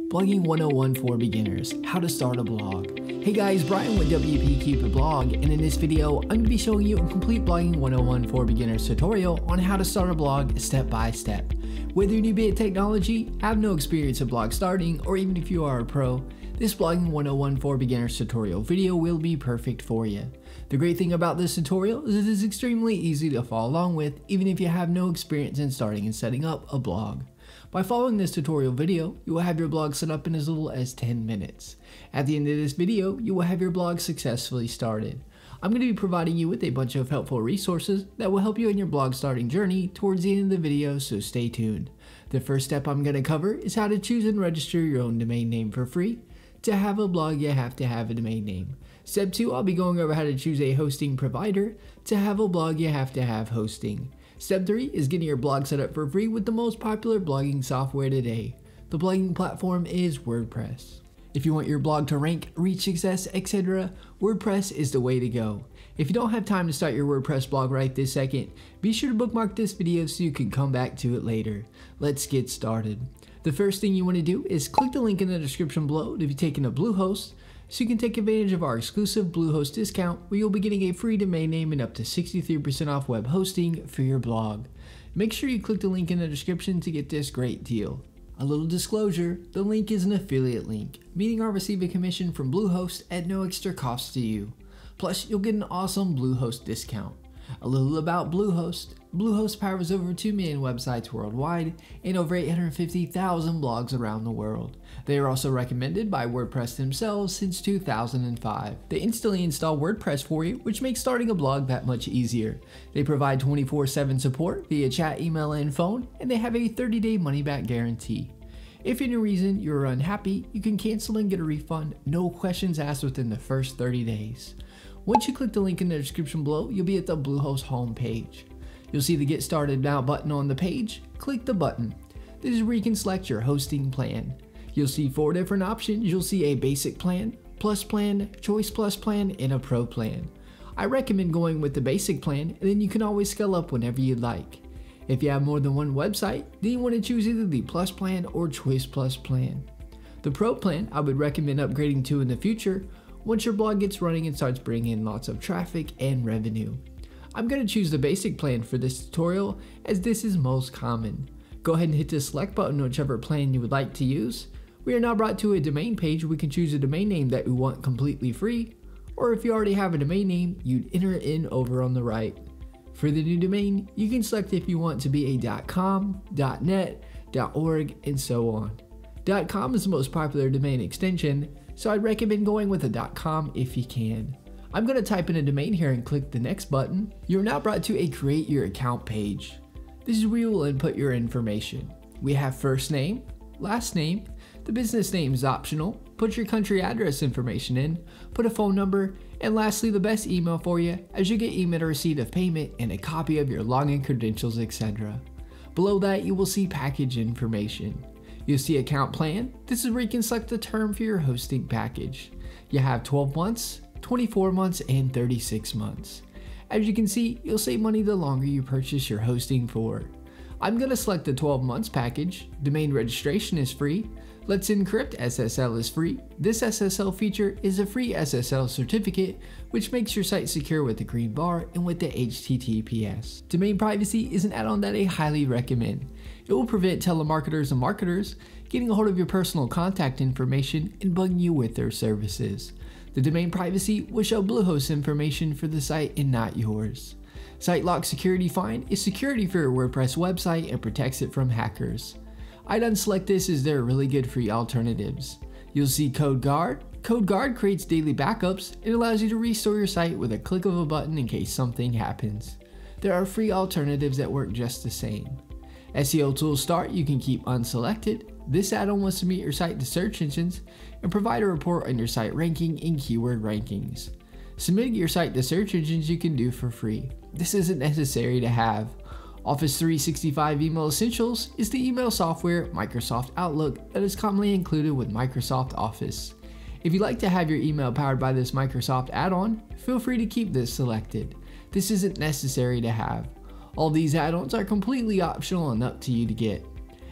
Blogging 101 for beginners, how to start a blog. Hey guys, Brian with WP Cupid Blog, and in this video, I'm going to be showing you a complete Blogging 101 for beginners tutorial on how to start a blog step by step. Whether you be at technology, have no experience of blog starting, or even if you are a pro, this Blogging 101 for beginners tutorial video will be perfect for you. The great thing about this tutorial is it is extremely easy to follow along with, even if you have no experience in starting and setting up a blog. By following this tutorial video, you will have your blog set up in as little as 10 minutes. At the end of this video, you will have your blog successfully started. I'm going to be providing you with a bunch of helpful resources that will help you in your blog starting journey towards the end of the video, so stay tuned. The first step I'm going to cover is how to choose and register your own domain name for free. To have a blog, you have to have a domain name. Step 2, I'll be going over how to choose a hosting provider. To have a blog, you have to have hosting. Step 3 is getting your blog set up for free with the most popular blogging software today. The blogging platform is WordPress. If you want your blog to rank, reach success, etc., WordPress is the way to go. If you don't have time to start your WordPress blog right this second, be sure to bookmark this video so you can come back to it later. Let's get started. The first thing you want to do is click the link in the description below to be taken to Bluehost, so you can take advantage of our exclusive Bluehost discount where you'll be getting a free domain name and up to 63% off web hosting for your blog. Make sure you click the link in the description to get this great deal. A little disclosure, the link is an affiliate link, meaning I'll receive a commission from Bluehost at no extra cost to you. Plus, you'll get an awesome Bluehost discount. A little about Bluehost. Bluehost powers over 2 million websites worldwide and over 850,000 blogs around the world. They are also recommended by WordPress themselves since 2005. They instantly install WordPress for you, which makes starting a blog that much easier. They provide 24/7 support via chat, email, and phone, and they have a 30-day money-back guarantee. If for any reason you're unhappy, you can cancel and get a refund, no questions asked within the first 30 days. Once you click the link in the description below, you'll be at the Bluehost homepage. You'll see the Get Started Now button on the page. Click the button. This is where you can select your hosting plan. You'll see 4 different options. You'll see a basic plan, plus plan, choice plus plan, and a pro plan. I recommend going with the basic plan, and then you can always scale up whenever you'd like. If you have more than one website, then you want to choose either the plus plan or choice plus plan. The pro plan I would recommend upgrading to in the future once your blog gets running and starts bringing in lots of traffic and revenue. I'm going to choose the basic plan for this tutorial as this is most common. Go ahead and hit the select button whichever plan you would like to use. We are now brought to a domain page where we can choose a domain name that we want completely free, or if you already have a domain name, you'd enter it in over on the right. For the new domain, you can select if you want to be a .com, .net, .org, and so on. .com is the most popular domain extension, so I'd recommend going with a .com if you can. I'm going to type in a domain here and click the next button. You're now brought to a Create Your Account page. This is where you will input your information. We have first name, last name, the business name is optional, put your country address information in, put a phone number, and lastly the best email for you as you get email receipt of payment and a copy of your login credentials, etc. Below that you will see package information. You'll see account plan. This is where you can select the term for your hosting package. You have 12 months, 24 months, and 36 months. As you can see, you'll save money the longer you purchase your hosting for. I'm going to select the 12 months package. Domain registration is free. Let's Encrypt SSL is free. This SSL feature is a free SSL certificate which makes your site secure with the green bar and with the HTTPS. Domain privacy is an add-on that I highly recommend. It will prevent telemarketers and marketers getting a hold of your personal contact information and bugging you with their services. The domain privacy will show Bluehost information for the site and not yours. Site Lock Security Find is security for your WordPress website and protects it from hackers. I'd unselect this as they're really good free alternatives. You'll see Code Guard. Code Guard creates daily backups and allows you to restore your site with a click of a button in case something happens. There are free alternatives that work just the same. SEO Tools Start you can keep unselected. This add-on will submit your site to search engines and provide a report on your site ranking and keyword rankings. Submitting your site to search engines you can do for free. This isn't necessary to have. Office 365 Email Essentials is the email software Microsoft Outlook that is commonly included with Microsoft Office. If you'd like to have your email powered by this Microsoft add-on, feel free to keep this selected. This isn't necessary to have. All these add-ons are completely optional and up to you to get.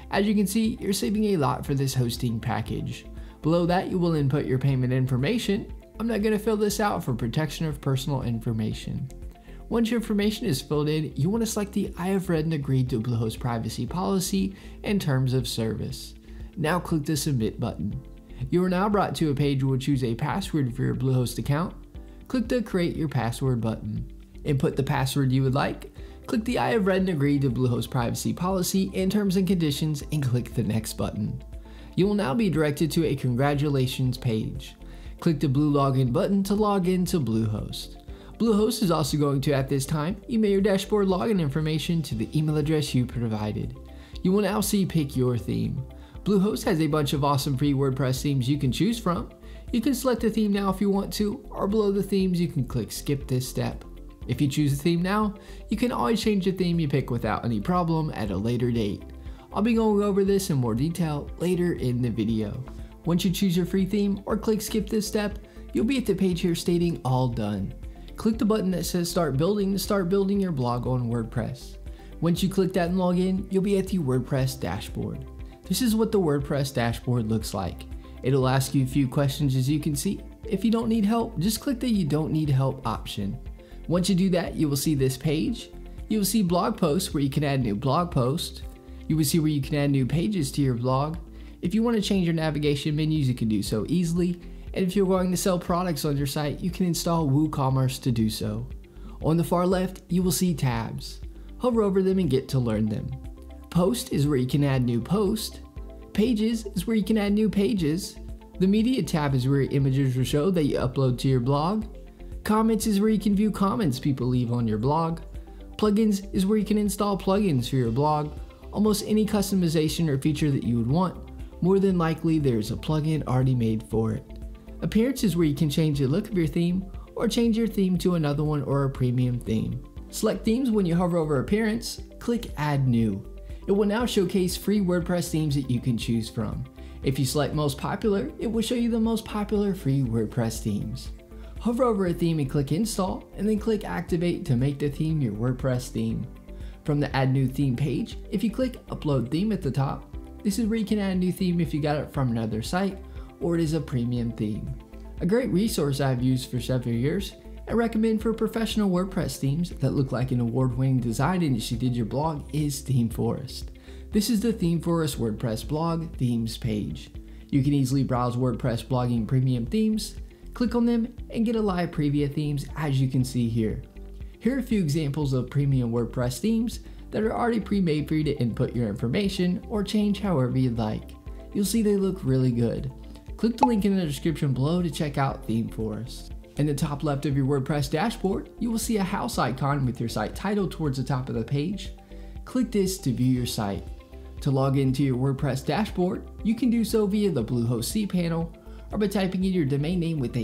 As you can see, you're saving a lot for this hosting package. Below that, you will input your payment information. I'm not going to fill this out for protection of personal information. Once your information is filled in, you want to select the I have read and agreed to Bluehost privacy policy and terms of service. Now click the submit button. You are now brought to a page where you will choose a password for your Bluehost account. Click the create your password button. Input the password you would like. Click the I have read and agreed to Bluehost privacy policy and terms and conditions and click the next button. You will now be directed to a congratulations page. Click the blue login button to log in to Bluehost. Bluehost is also going to, at this time, email your dashboard login information to the email address you provided. You will now see pick your theme. Bluehost has a bunch of awesome free WordPress themes you can choose from. You can select a theme now if you want to, or below the themes you can click skip this step. If you choose a theme now, you can always change the theme you pick without any problem at a later date. I'll be going over this in more detail later in the video. Once you choose your free theme or click skip this step, you'll be at the page here stating all done. Click the button that says start building to start building your blog on WordPress. Once you click that and log in, you'll be at the WordPress dashboard. This is what the WordPress dashboard looks like. It'll ask you a few questions as you can see. If you don't need help, just click the you don't need help option. Once you do that, you will see this page. You will see blog posts where you can add new blog posts. You will see where you can add new pages to your blog. If you want to change your navigation menus, you can do so easily. And if you're going to sell products on your site, you can install WooCommerce to do so. On the far left, you will see tabs. Hover over them and get to learn them. Post is where you can add new posts. Pages is where you can add new pages. The media tab is where your images will show that you upload to your blog. Comments is where you can view comments people leave on your blog. Plugins is where you can install plugins for your blog. Almost any customization or feature that you would want, more than likely there's a plugin already made for it. Appearance is where you can change the look of your theme or change your theme to another one or a premium theme. Select themes when you hover over appearance, click add new. It will now showcase free WordPress themes that you can choose from. If you select most popular, it will show you the most popular free WordPress themes. Hover over a theme and click install, and then click activate to make the theme your WordPress theme. From the add new theme page, if you click upload theme at the top, this is where you can add a new theme if you got it from another site or it is a premium theme. A great resource I've used for several years and recommend for professional WordPress themes that look like an award-winning design industry did your blog is ThemeForest. This is the ThemeForest WordPress blog themes page. You can easily browse WordPress blogging premium themes, click on them, and get a live preview of themes as you can see here. Here are a few examples of premium WordPress themes that are already pre-made for you to input your information or change however you'd like. You'll see they look really good. Click the link in the description below to check out ThemeForest. In the top left of your WordPress dashboard, you will see a house icon with your site title towards the top of the page. Click this to view your site. To log into your WordPress dashboard, you can do so via the Bluehost cPanel or by typing in your domain name with a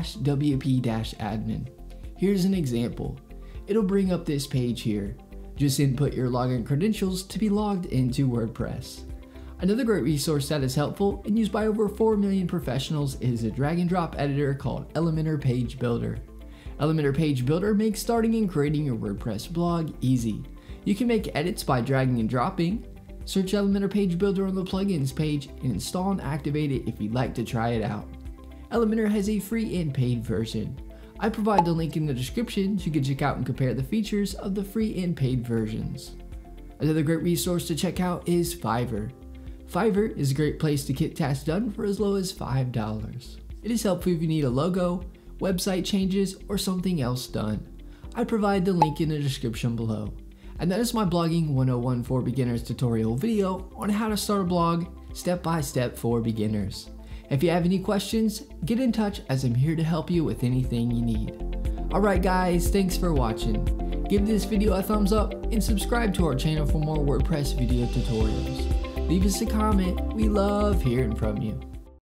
/wp-admin. Here's an example. It'll bring up this page here. Just input your login credentials to be logged into WordPress. Another great resource that is helpful and used by over 4 million professionals is a drag and drop editor called Elementor Page Builder. Elementor Page Builder makes starting and creating your WordPress blog easy. You can make edits by dragging and dropping. Search Elementor Page Builder on the plugins page and install and activate it if you'd like to try it out. Elementor has a free and paid version. I provide the link in the description so you can check out and compare the features of the free and paid versions. Another great resource to check out is Fiverr. Fiverr is a great place to get tasks done for as low as $5. It is helpful if you need a logo, website changes, or something else done. I provide the link in the description below. And that is my blogging 101 for beginners tutorial video on how to start a blog step by step for beginners. If you have any questions, get in touch as I'm here to help you with anything you need. Alright guys, thanks for watching. Give this video a thumbs up and subscribe to our channel for more WordPress video tutorials. Leave us a comment, we love hearing from you.